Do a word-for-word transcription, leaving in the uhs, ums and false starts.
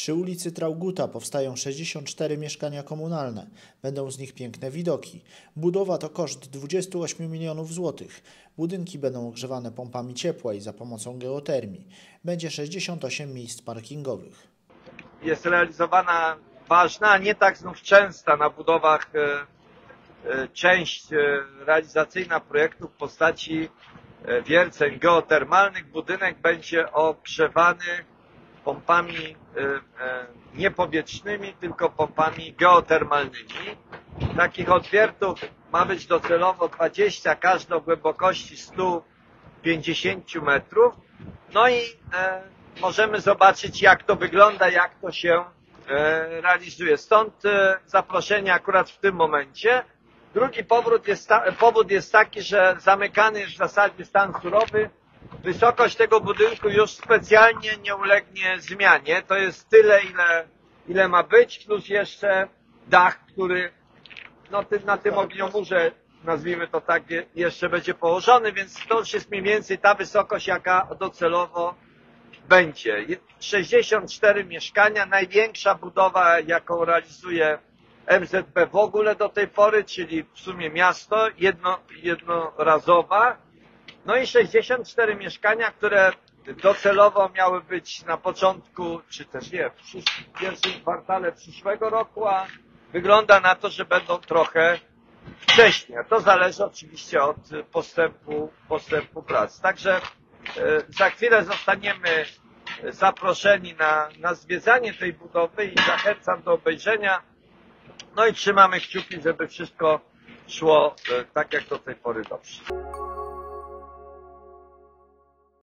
Przy ulicy Trauguta powstają sześćdziesiąt cztery mieszkania komunalne. Będą z nich piękne widoki. Budowa to koszt dwudziestu ośmiu milionów złotych. Budynki będą ogrzewane pompami ciepła i za pomocą geotermii. Będzie sześćdziesiąt osiem miejsc parkingowych. Jest realizowana ważna, nie tak znów częsta na budowach e, e, część e, realizacyjna projektu w postaci e, wierceń geotermalnych. Budynek będzie ogrzewany pompami e, e, nie powietrznymi, tylko pompami geotermalnymi. Takich odwiertów ma być docelowo dwadzieścia, każdy o głębokości stu pięćdziesięciu metrów. No i e, możemy zobaczyć, jak to wygląda, jak to się e, realizuje. Stąd e, zaproszenie akurat w tym momencie. Drugi powód jest, ta, powód jest taki, że zamykany jest w zasadzie stan surowy. Wysokość tego budynku już specjalnie nie ulegnie zmianie. To jest tyle, ile, ile ma być, plus jeszcze dach, który no, ty, na tym ogniomurze, nazwijmy to tak, jeszcze będzie położony, więc to już jest mniej więcej ta wysokość, jaka docelowo będzie. sześćdziesiąt cztery mieszkania, największa budowa, jaką realizuje M Z P w ogóle do tej pory, czyli w sumie miasto, jedno, jednorazowa. No i sześćdziesiąt cztery mieszkania, które docelowo miały być na początku, czy też nie, w, w pierwszym kwartale przyszłego roku, a wygląda na to, że będą trochę wcześniej. To zależy oczywiście od postępu, postępu prac. Także e, za chwilę zostaniemy zaproszeni na, na zwiedzanie tej budowy i zachęcam do obejrzenia. No i trzymamy kciuki, żeby wszystko szło e, tak jak do tej pory dobrze.